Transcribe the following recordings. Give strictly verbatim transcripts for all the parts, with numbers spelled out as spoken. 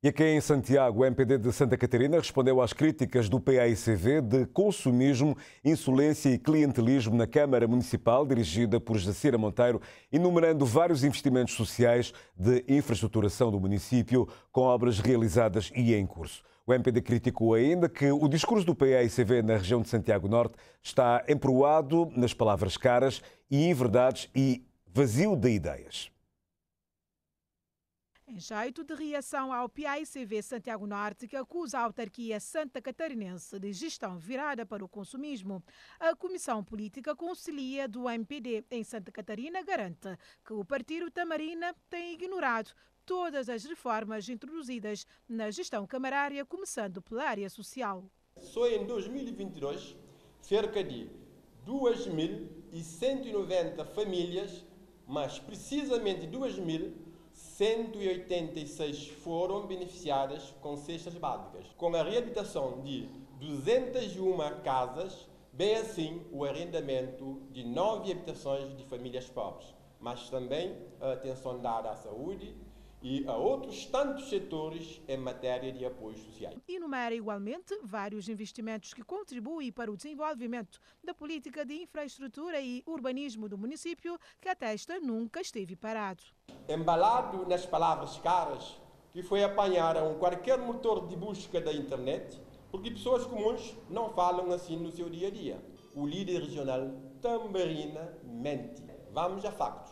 E aqui em Santiago, o M P D de Santa Catarina respondeu às críticas do P A I C V de consumismo, insolência e clientelismo na Câmara Municipal, dirigida por Jacira Monteiro, enumerando vários investimentos sociais de infraestruturação do município, com obras realizadas e em curso. O M P D criticou ainda que o discurso do P A I C V na região de Santiago Norte está emproado nas palavras caras e inverdades e vazio de ideias. Em jeito de reação ao P A I C V Santiago Norte, que acusa a autarquia santa catarinense de gestão virada para o consumismo, a Comissão Política Conselhia do M P D em Santa Catarina garante que o Partido Tamarina tem ignorado todas as reformas introduzidas na gestão camarária, começando pela área social. Só em dois mil e vinte e dois, cerca de duas mil cento e noventa famílias, mas precisamente duas mil cento e oitenta e seis foram beneficiadas com cestas básicas, com a reabilitação de duzentas e uma casas, bem assim o arrendamento de nove habitações de famílias pobres, mas também a atenção dada à saúde e a outros tantos setores em matéria de apoios sociais. Enumera igualmente vários investimentos que contribuem para o desenvolvimento da política de infraestrutura e urbanismo do município, que atesta nunca esteve parado. Embalado nas palavras caras, que foi apanhar um qualquer motor de busca da internet, porque pessoas comuns não falam assim no seu dia a dia. O líder regional Tamarina mente. Vamos a factos.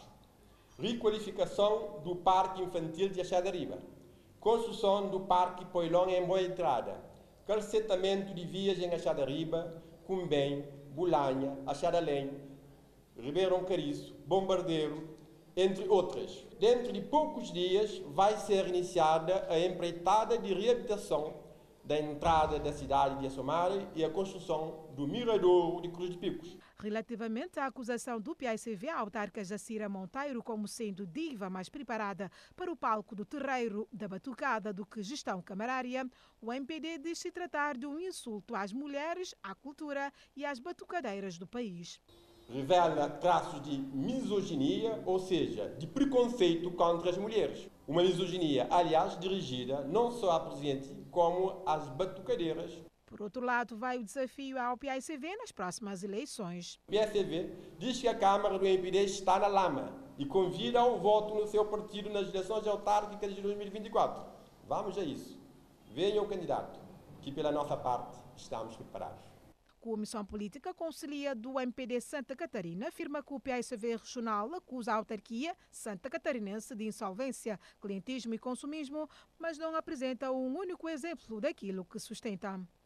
Requalificação do Parque Infantil de Axadariba, construção do Parque Poilão em Boa Entrada, calcetamento de vias em Axadariba, Cumbém, Bolanha, Axadalém, Ribeirão Cariço, Bombardeiro, entre outras. Dentro de poucos dias vai ser iniciada a empreitada de reabilitação da entrada da cidade de Assomare e a construção do Miradouro de Cruz de Picos. Relativamente à acusação do P A I C V à autarca Jacira Monteiro como sendo diva mais preparada para o palco do terreiro da batucada do que gestão camarária, o M P D diz se tratar de um insulto às mulheres, à cultura e às batucadeiras do país. Revela traços de misoginia, ou seja, de preconceito contra as mulheres. Uma misoginia, aliás, dirigida não só à presidente, como às batucadeiras. Por outro lado, vai o desafio ao P A I C V nas próximas eleições. O P A I C V diz que a Câmara do M P D está na lama e convida ao voto no seu partido nas eleições autárquicas de dois mil e vinte e quatro. Vamos a isso. Venha o candidato, que pela nossa parte estamos preparados. A Comissão Política Conselhia do M P D Santa Catarina afirma que o P A I C V regional acusa a autarquia santa catarinense de insolvência, clientismo e consumismo, mas não apresenta um único exemplo daquilo que sustenta.